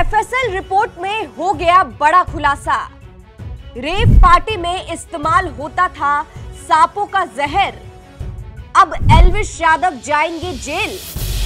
FSL report में हो गया बड़ा खुलासा। रेव पार्टी में इस्तेमाल होता था सांपों का जहर। अब एल्विश यादव जाएंगे जेल।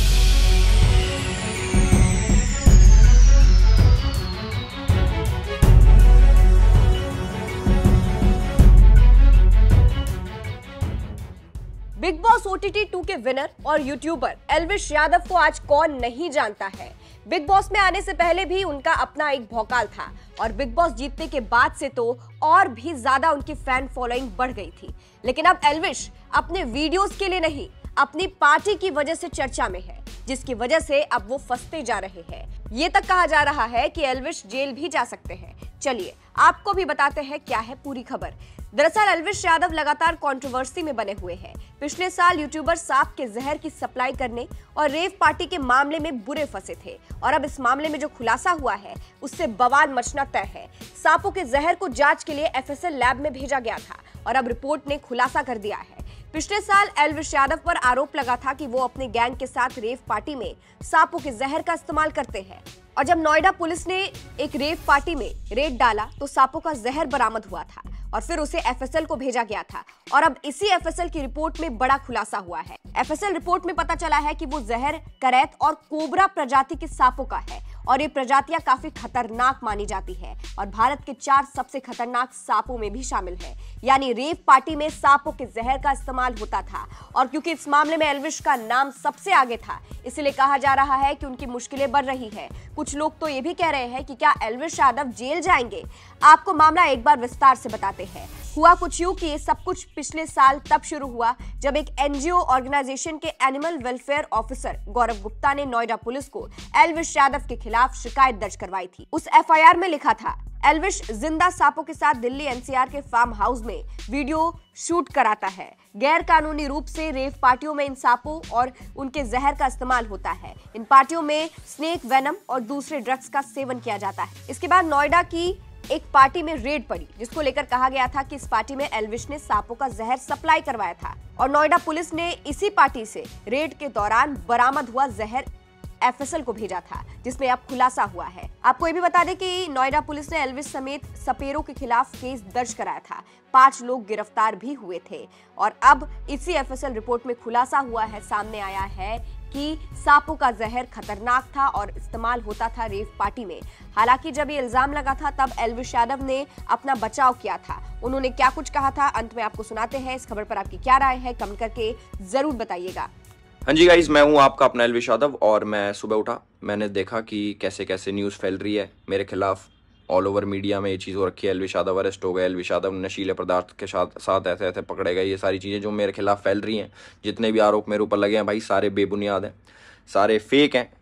बिग बॉस OTT 2 के विनर और यूट्यूबर एल्विश यादव को आज कौन नहीं जानता है। बिग बॉस में आने से पहले भी उनका अपना एक भौकाल था और बिग बॉस जीतने के बाद से तो और भी ज्यादा उनकी फैन फॉलोइंग बढ़ गई थी। लेकिन अब एल्विश अपने वीडियोस के लिए नहीं, अपनी पार्टी की वजह से चर्चा में है, जिसकी वजह से अब वो फंसते जा रहे हैं। ये तक कहा जा रहा है कि एल्विश जेल भी जा सकते हैं। चलिए आपको भी बताते हैं क्या है पूरी खबर। दरअसल एल्विश यादव लगातार कंट्रोवर्सी में बने हुए हैं। पिछले साल यूट्यूबर सांप के जहर की सप्लाई करने और रेव पार्टी के मामले में बुरे फंसे थे और अब इस मामले में जो खुलासा हुआ है उससे बवाल मचना तय है। सांपों के जहर को जांच के लिए एफएसएल लैब में भेजा गया था और अब रिपोर्ट ने खुलासा कर दिया है। पिछले साल एल्विश यादव पर आरोप लगा था कि वो अपने गैंग के साथ रेव पार्टी में सांपों के जहर का इस्तेमाल करते हैं और जब नोएडा पुलिस ने एक रेव पार्टी में रेड डाला तो सांपों का जहर बरामद हुआ था और फिर उसे एफएसएल को भेजा गया था और अब इसी एफएसएल की रिपोर्ट में बड़ा खुलासा हुआ है। एफएसएल रिपोर्ट में पता चला है कि वो जहर करैत और कोबरा प्रजाति के सांपों का है और ये प्रजातियां काफी खतरनाक मानी जाती है और भारत के 4 सबसे खतरनाक सांपों में भी शामिल है। यानी रेव पार्टी में सांपों के जहर का इस्तेमाल होता था और क्योंकि इस मामले में एल्विश का नाम सबसे आगे था, इसलिए कहा जा रहा है कि उनकी मुश्किलें बढ़ रही है। कुछ लोग तो ये भी कह रहे हैं कि क्या एल्विश यादव जेल जाएंगे। आपको मामला एक बार विस्तार से बताते हैं। हुआ कुछ यूं कि ये सब कुछ पिछले साल तब शुरू हुआ जब एक एनजीओ ऑर्गेनाइजेशन के animal welfare officer Gaurav Gupta ने नोएडा पुलिस को एल्विश यादव के खिलाफ शिकायत दर्ज करवाई थी। उस एफआईआर में लिखा था, एल्विश जिंदा सांपों के साथ दिल्ली एनसीआर के फार्म हाउस में वीडियो शूट कराता है। गैर कानूनी रूप से रेव पार्टियों में इन सांपों और उनके जहर का इस्तेमाल होता है। इन पार्टियों में स्नेक वेनम और दूसरे ड्रग्स का सेवन किया जाता है। इसके बाद नोएडा की एक पार्टी में रेड पड़ी जिसको लेकर कहा गया था कि इस पार्टी में एल्विश ने सांपों का जहर सप्लाई करवाया था और नोएडा पुलिस ने इसी पार्टी से रेड के दौरान बरामद हुआ जहर एफएसएल को भेजा था, जिसमें अब खुलासा हुआ है। आपको ये भी बता दें कि नोएडा पुलिस ने एल्विश समेत सपेरों के खिलाफ केस दर्ज कराया था। 5 लोग गिरफ्तार भी हुए थे और अब इसी एफएसएल रिपोर्ट में खुलासा हुआ है, सामने आया है कि सांपों का जहर खतरनाक था और इस्तेमाल होता था रेव पार्टी में। हालांकि जब ये इल्जाम लगा था तब एल्विश यादव ने अपना बचाव किया था। उन्होंने क्या कुछ कहा था, अंत में आपको सुनाते हैं। इस खबर पर आपकी क्या राय है, कमेंट करके जरूर बताइएगा। हाँ जी गाइज, मैं हूँ आपका अपना एल्विश यादव और मैं सुबह उठा, मैंने देखा कि कैसे कैसे न्यूज़ फैल रही है मेरे खिलाफ। ऑल ओवर मीडिया में ये चीज़ हो रखी है, एल्विश यादव अरेस्ट हो गए, एल्विश यादव नशीले पदार्थ के साथ ऐसे ऐसे पकड़े गए। ये सारी चीज़ें जो मेरे खिलाफ फैल रही हैं, जितने भी आरोप मेरे ऊपर लगे हैं भाई, सारे बेबुनियाद हैं, सारे फेक हैं।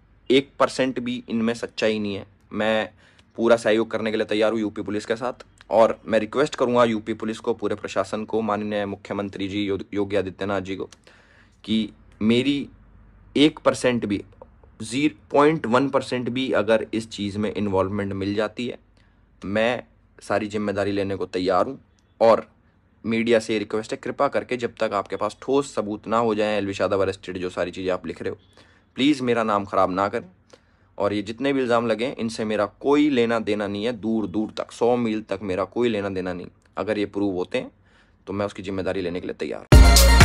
1% भी इनमें सच्चाई नहीं है। मैं पूरा सहयोग करने के लिए तैयार हूँ यूपी पुलिस के साथ और मैं रिक्वेस्ट करूँगा यूपी पुलिस को, पूरे प्रशासन को, माननीय मुख्यमंत्री जी योगी आदित्यनाथ जी को, कि मेरी 1% भी 0.1% भी अगर इस चीज़ में इन्वॉल्वमेंट मिल जाती है, मैं सारी जिम्मेदारी लेने को तैयार हूँ। और मीडिया से रिक्वेस्ट है, कृपा करके जब तक आपके पास ठोस सबूत ना हो जाए एल्विश यादव अरेस्टेड, जो सारी चीज़ें आप लिख रहे हो, प्लीज़ मेरा नाम खराब ना करें। और ये जितने भी इल्ज़ाम लगे इनसे मेरा कोई लेना देना नहीं है, दूर दूर तक 100 मील तक मेरा कोई लेना देना नहीं। अगर ये प्रूव होते हैं तो मैं उसकी जिम्मेदारी लेने के लिए तैयार हूँ।